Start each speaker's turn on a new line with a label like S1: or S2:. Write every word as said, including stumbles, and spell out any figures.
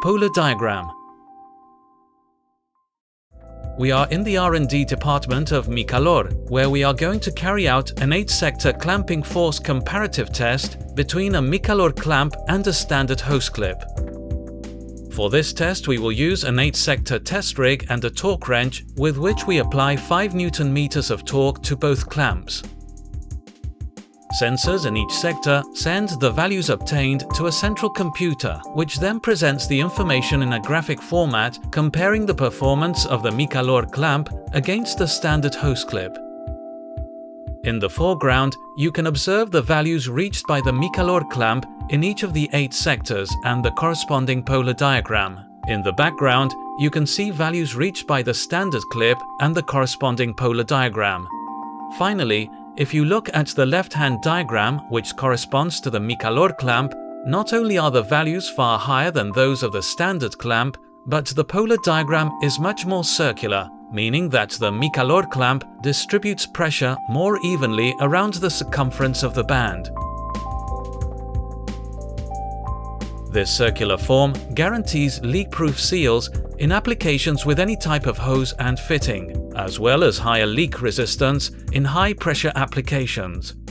S1: polar diagram. We are in the R and D department of Micalor, where we are going to carry out an eight sector clamping force comparative test between a Micalor clamp and a standard hose clip. For this test, we will use an eight sector test rig and a torque wrench with which we apply five newton meters of torque to both clamps. Sensors in each sector send the values obtained to a central computer, which then presents the information in a graphic format comparing the performance of the Micalor clamp against the standard hose clip. In the foreground, you can observe the values reached by the Micalor clamp in each of the eight sectors and the corresponding polar diagram. In the background, you can see values reached by the standard clip and the corresponding polar diagram. Finally, if you look at the left-hand diagram, which corresponds to the Micalor clamp, not only are the values far higher than those of the standard clamp, but the polar diagram is much more circular, meaning that the Micalor clamp distributes pressure more evenly around the circumference of the band. This circular form guarantees leak-proof seals in applications with any type of hose and fitting, as well as higher leak resistance in high-pressure applications.